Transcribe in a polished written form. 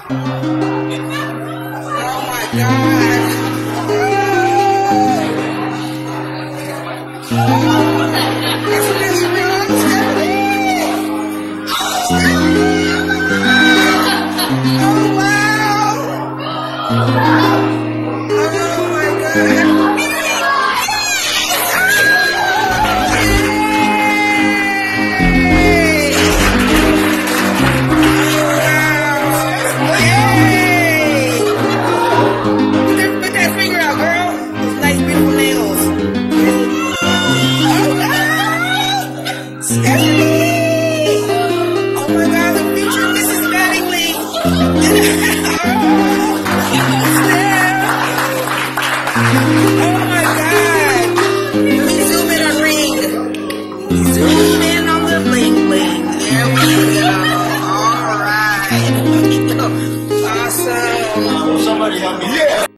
Oh my God. That's what it's real. Oh wow. Oh my God. Put that finger out, girl. Those nice, beautiful nails. Oh, Stephanie! Oh my God, the future Mrs. Mattingly. Oh my God. Zoom in on ring. Zoom in on the bling bling. There we go. All right. Awesome. Somebody help me. Yeah.